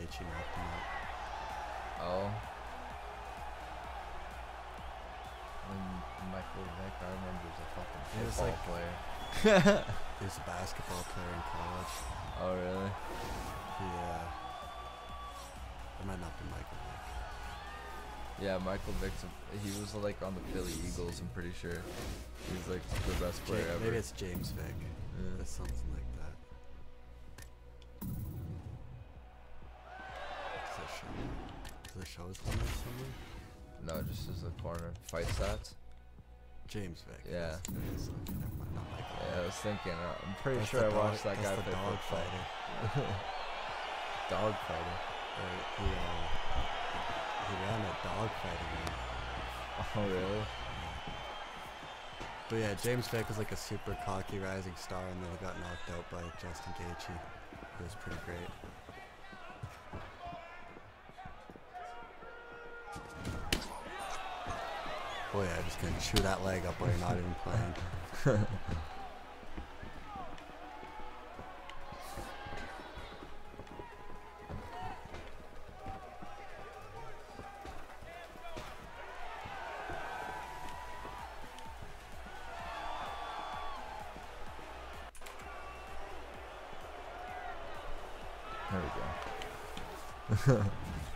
Gaethje knocked him out. Oh. Michael Vick, I remember, was a fucking He was football like- player. He was a basketball player in college. Oh, really? Yeah. It might not be Michael Vick. Yeah, Michael Vick's, he was like on the Philly Eagles, I'm pretty sure. He's like the best player ever. Maybe it's James Vick. Yeah. It's something like that. Does it show his numbers somewhere? No, just as a corner. Fight stats? James Vick. Yeah. That's okay, never mind, not Michael Yeah, I Vick. was thinking, I'm pretty That's sure the I dog- watched that guy that's the play dog football. fighter. Dog fighter. He ran a dog fighting ring. Oh, really? But yeah, James Vick was like a super cocky rising star, and then he got knocked out by Justin Gaethje. It was pretty great. Oh yeah, just gonna chew that leg up while you're not even playing. There we go.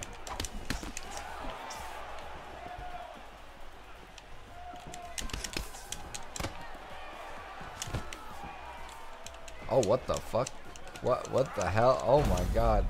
Oh, what the fuck? What the hell? Oh my god.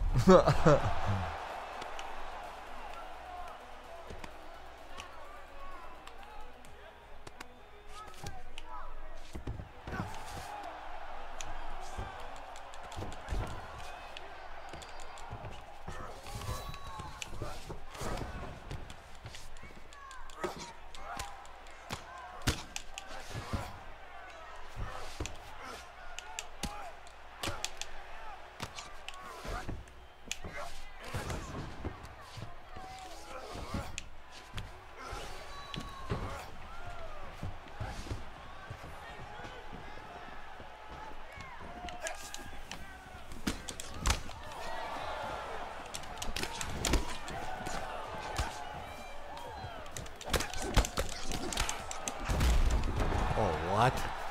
Oh, what?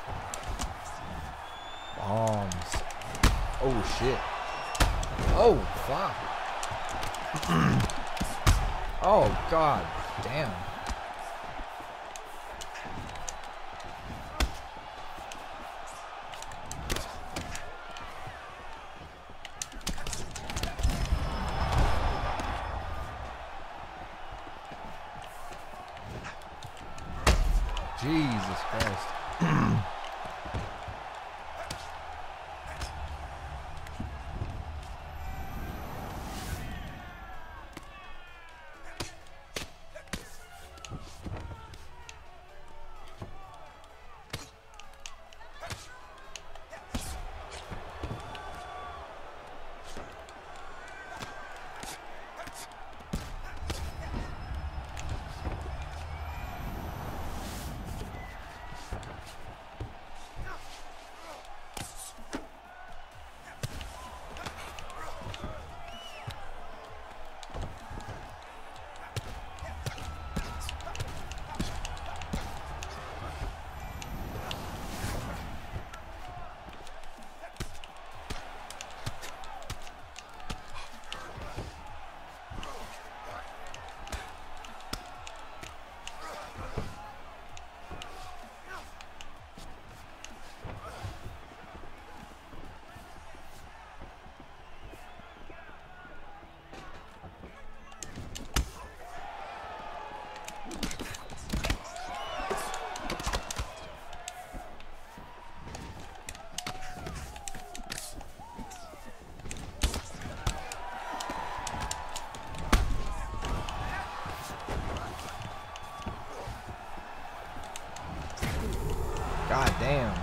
Bombs. Oh shit. Oh fuck. Oh god damn. Jesus Christ. God damn.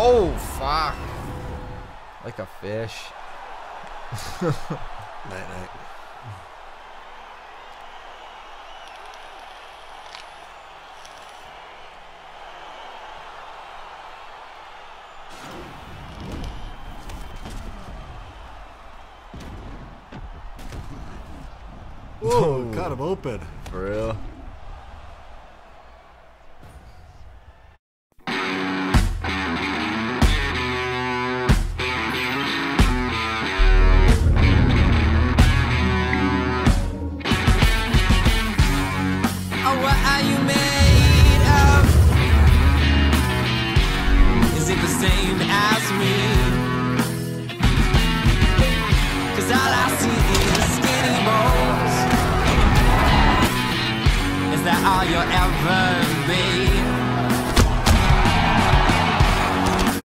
Oh, fuck. Like a fish. Night, night. Whoa, got him open. For real. What are you made of? Is it the same as me? 'Cause all I see is skinny bones. Is that all you'll ever be?